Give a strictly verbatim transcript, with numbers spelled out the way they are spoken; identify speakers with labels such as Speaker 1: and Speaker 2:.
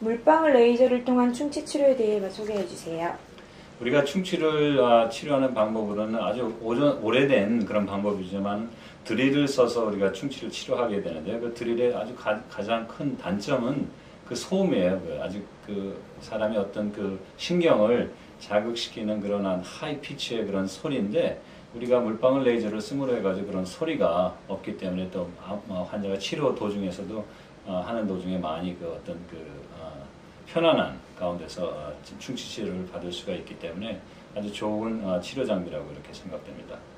Speaker 1: 물방울 레이저를 통한 충치 치료에 대해 소개해 주세요.
Speaker 2: 우리가 충치를 아, 치료하는 방법으로는 아주 오전, 오래된 그런 방법이지만 드릴을 써서 우리가 충치를 치료하게 되는데요. 그 드릴의 아주 가, 가장 큰 단점은 그 소음이에요. 그 아주 그 사람이 어떤 그 신경을 자극시키는 그런 한 하이 피치의 그런 소리인데, 우리가 물방울 레이저를 쓰므로 해가지고 그런 소리가 없기 때문에 또 환자가 치료 도중에서도 어, 하는 도중에 많이 그 어떤 그 어, 편안한 가운데서 어, 충치 치료를 받을 수가 있기 때문에 아주 좋은 어, 치료 장비라고 이렇게 생각됩니다.